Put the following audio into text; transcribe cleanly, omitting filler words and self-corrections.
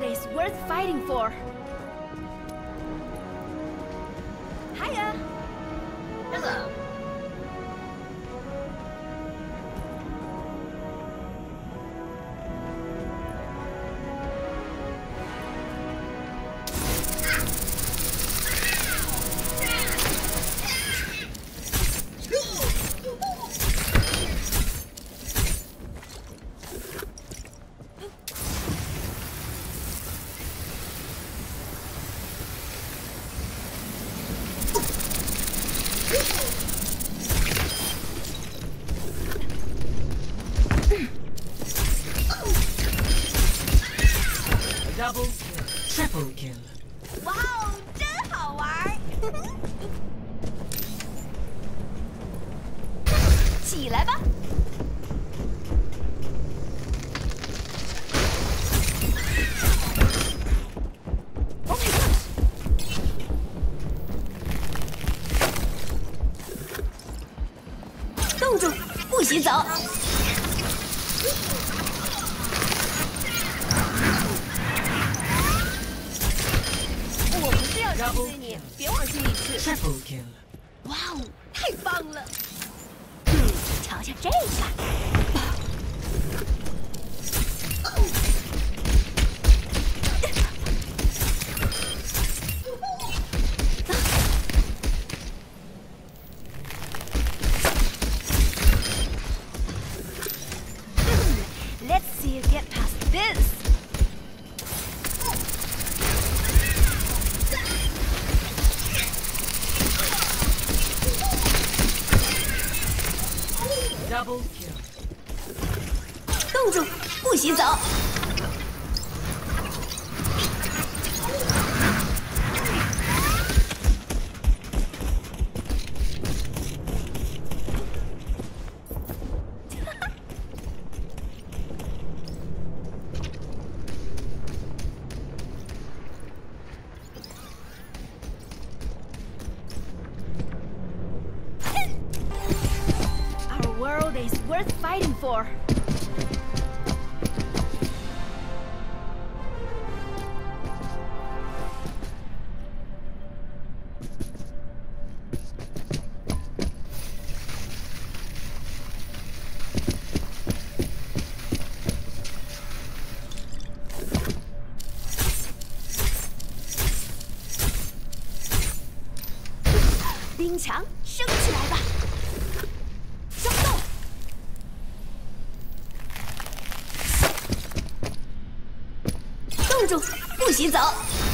is worth fighting for. Hiya. Hello. Double kill, triple kill. 哇哦，真好玩！起来吧！Oh my god！ 冻住，不许走！我不是要击碎你，别往心里去。 Triple kill. 哇哦，太棒了！瞧瞧这个。Let's see you get past this. 冻住，不许走！Our world is worth fighting for. 冰墙升起来吧！收动！冻住，不许走！